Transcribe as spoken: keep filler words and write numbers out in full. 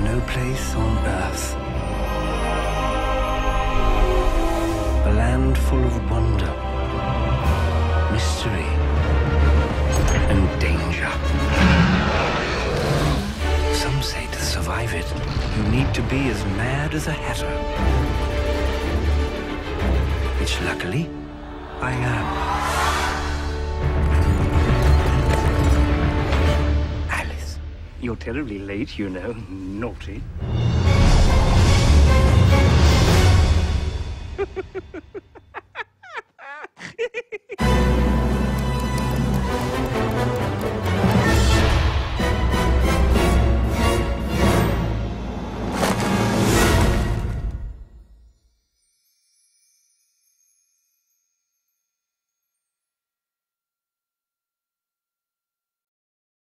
no place on earth. A land full of wonder, mystery, and danger. Some say to survive it, you need to be as mad as a hatter. Which, luckily, I am. Alice, you're terribly late, you know. Naughty.